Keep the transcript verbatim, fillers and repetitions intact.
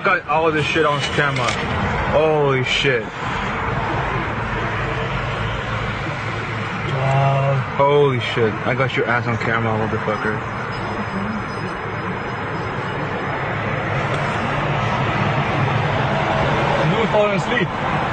got all of this shit on camera. Holy shit. Wow. Holy shit. I got your ass on camera, motherfucker. And you were falling asleep.